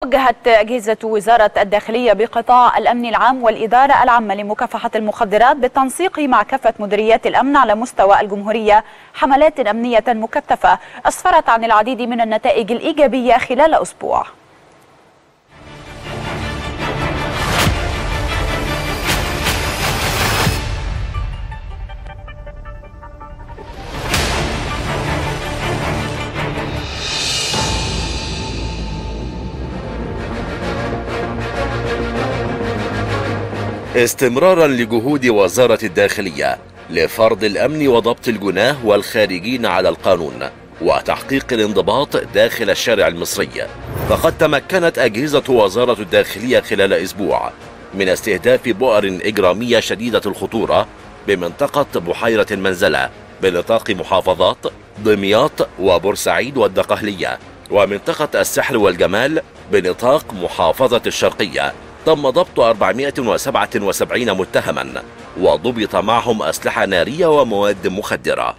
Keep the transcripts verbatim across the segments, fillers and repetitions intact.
وجهت أجهزة وزارة الداخلية بقطاع الأمن العام والإدارة العامة لمكافحة المخدرات بالتنسيق مع كافة مديريات الأمن على مستوى الجمهورية حملات أمنية مكثفة أسفرت عن العديد من النتائج الإيجابية خلال أسبوع. استمرارا لجهود وزارة الداخلية لفرض الأمن وضبط الجناه والخارجين على القانون وتحقيق الانضباط داخل الشارع المصري، فقد تمكنت أجهزة وزارة الداخلية خلال أسبوع من استهداف بؤر إجرامية شديدة الخطورة بمنطقة بحيرة المنزلة بنطاق محافظات دمياط وبورسعيد والدقهلية، ومنطقة السحر والجمال بنطاق محافظة الشرقية. تم ضبط أربعمائة وسبعة وسبعين متهما وضبط معهم أسلحة نارية ومواد مخدرة.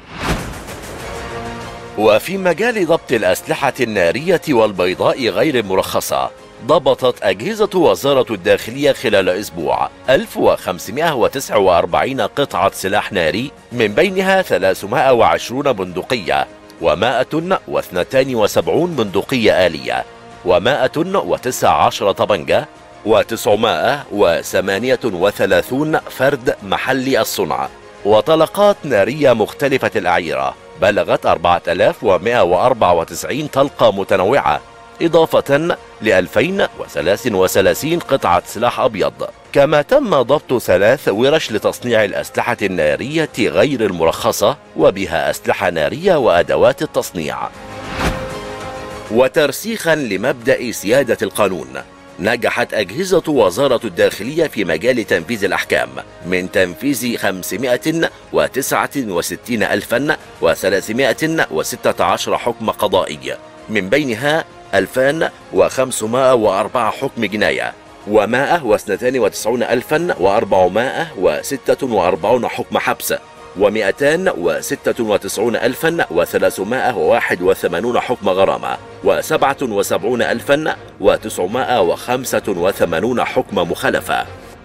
وفي مجال ضبط الأسلحة النارية والبيضاء غير المرخصة، ضبطت أجهزة وزارة الداخلية خلال أسبوع ألف وخمسمائة وتسعة وأربعين قطعة سلاح ناري، من بينها ثلاثمائة وعشرين بندقية ومائة واثنتان وسبعون بندقية آلية ومائة وتسعة عشر طبنجة وتسعمائة وثمانية وثلاثون فرد محلي الصنع، وطلقات نارية مختلفة الأعيرة بلغت أربعة آلاف ومائة وأربعة وتسعين طلقة متنوعة، إضافة ل ألفين وثلاث وثلاثين قطعة سلاح أبيض. كما تم ضبط ثلاث ورش لتصنيع الأسلحة النارية غير المرخصة وبها أسلحة نارية وأدوات التصنيع. وترسيخا لمبدأ سيادة القانون، نجحت أجهزة وزارة الداخلية في مجال تنفيذ الأحكام من تنفيذ خمسمائة وتسعة وستين ألفا وثلاثمائة وستة عشر حكم قضائي، من بينها ألفان وخمسمائة وأربعة حكم جناية ومائة واثنتان وتسعين ألفا وأربعمائة وستة وأربعين حكم حبس ومائتان وستة وتسعين ألفا وثلاثمائة وواحد وثمانين حكم غرامة وسبعة وسبعين ألفا وتسعمائة وخمسة وثمانين حكم مخالفة.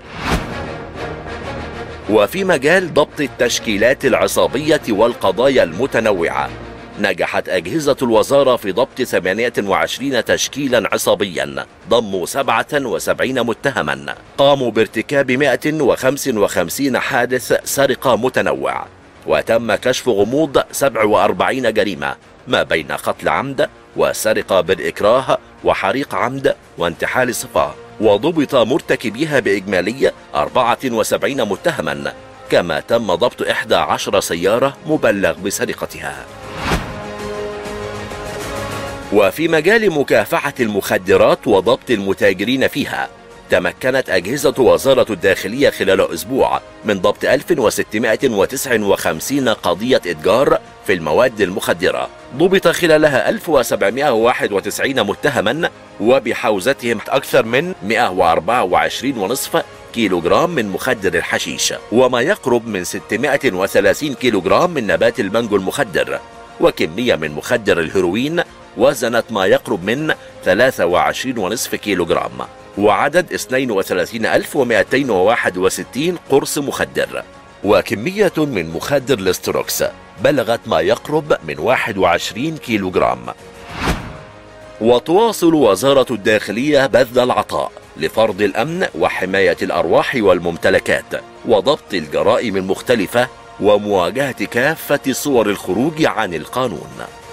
وفي مجال ضبط التشكيلات العصابية والقضايا المتنوعة، نجحت أجهزة الوزارة في ضبط ثمانية وعشرين تشكيلا عصابيا ضموا سبعة وسبعين متهما قاموا بارتكاب مائة وخمسة وخمسين حادث سرقة متنوع، وتم كشف غموض سبع وأربعين جريمة ما بين قتل عمد وسرقة بالإكراه وحريق عمد وانتحال صفة، وضبط مرتكبيها بإجمالي أربعة وسبعين متهما، كما تم ضبط إحدى عشرة سيارة مبلغ بسرقتها. وفي مجال مكافحة المخدرات وضبط المتاجرين فيها، تمكنت أجهزة وزارة الداخلية خلال أسبوع من ضبط ألف وستمائة وتسعة وخمسين قضية إتجار في المواد المخدرة، ضبط خلالها ألف وسبعمائة وواحد وتسعين متهما وبحوزتهم أكثر من مائة وأربعة وعشرين ونصف كيلو جرام من مخدر الحشيش وما يقرب من ستمائة وثلاثين كيلو جرام من نبات المانجو المخدر، وكمية من مخدر الهيروين وزنت ما يقرب من ثلاثة وعشرين ونصف كيلو جرام، وعدد اثنين وثلاثين ألف ومائتين وواحد وستين قرص مخدر، وكمية من مخدر الاستروكس بلغت ما يقرب من واحد وعشرين كيلو جرام. وتواصل وزارة الداخلية بذل العطاء لفرض الأمن وحماية الأرواح والممتلكات وضبط الجرائم المختلفة ومواجهة كافة صور الخروج عن القانون.